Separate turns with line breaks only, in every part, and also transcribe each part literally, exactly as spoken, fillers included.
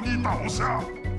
你倒下！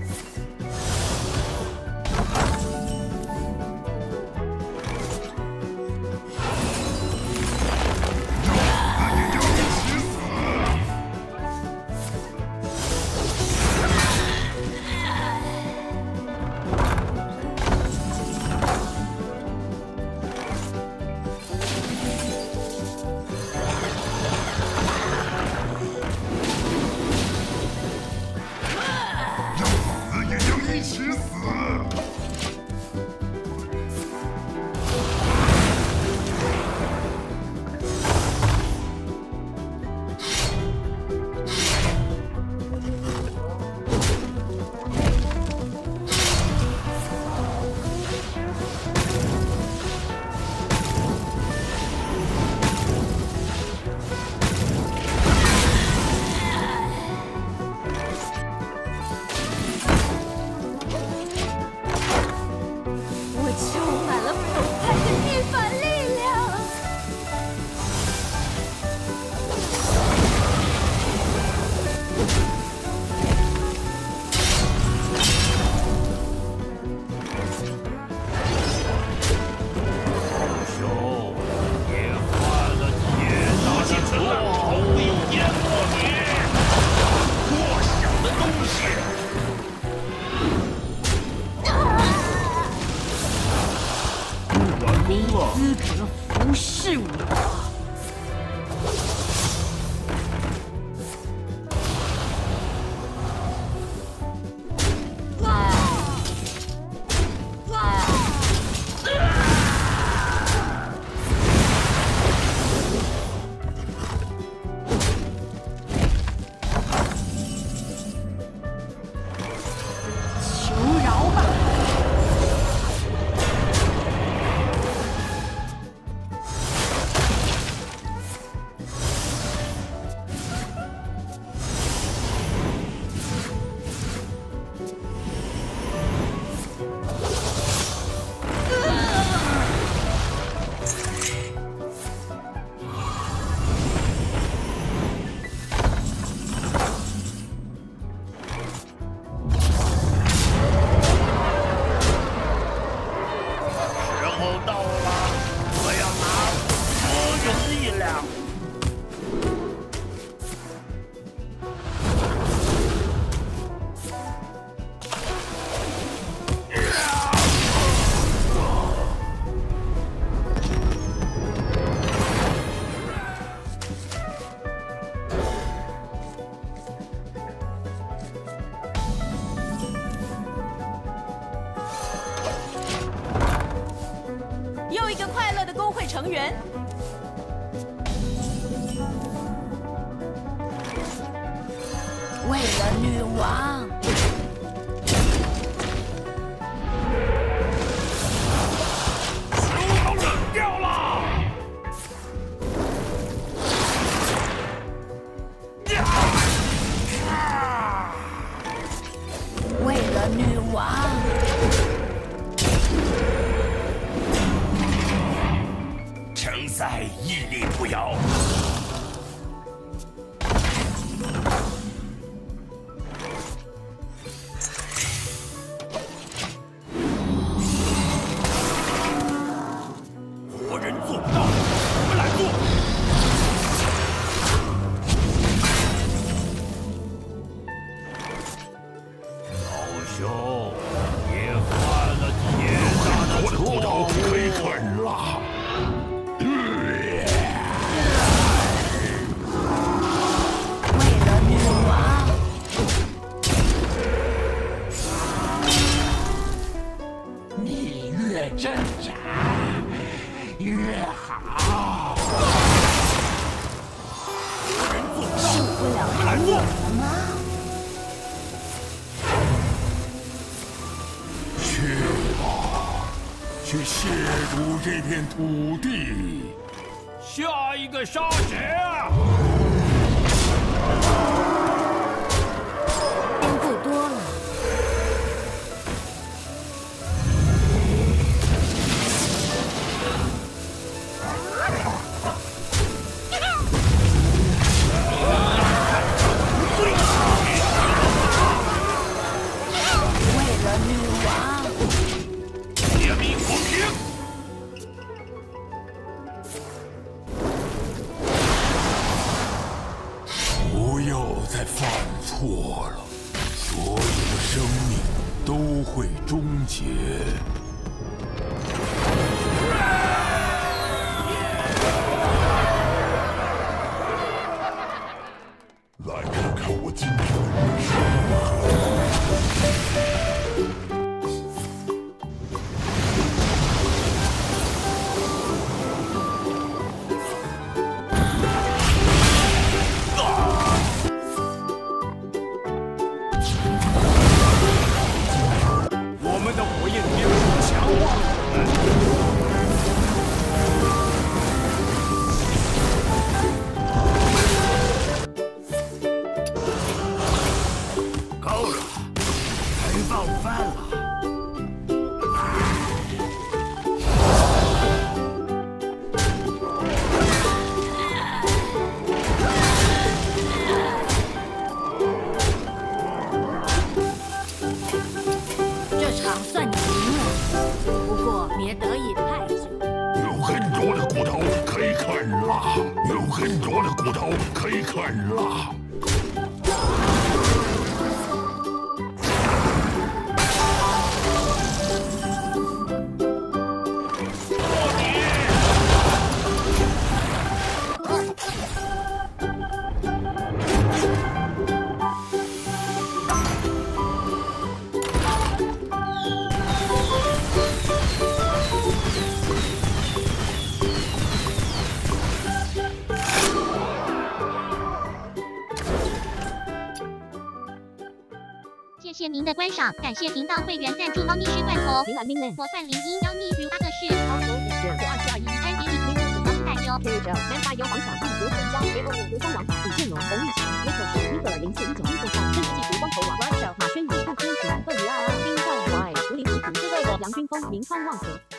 资格服侍我。
又一个快乐的工会成员。
为了女王，
球都冷掉了。
为了女王。
城塞屹立不摇。活人做不到，我们来做。老兄，也犯了铁大的错误，可以啃了。
挣扎越好。
受不了寒冷了吗？
去吧，去亵渎这片土地。
下一个杀谁啊？
人不多了。
我会终结。来看看我今天的是
我们的火焰天赋强化了我们。够了，该放饭了。
这场算你赢了，不过别得意太久。
有很多的骨头可以啃了，有很多的骨头可以啃了。
谢谢您的观赏，感谢频道会员赞助猫咪师罐头、模范铃音、妖蜜如阿克士、我二七二一安迪丽、尼古子、大优、K 九、南华油黄小弟、刘成江、A O 五、刘双王、李建龙、洪玉祥、雷可士、尼可尔零四一九一四号、政治技术光头王、马轩宇、顾天楚、邓宇二二、丁兆 Y、胡林图图、杨军峰、林川旺和。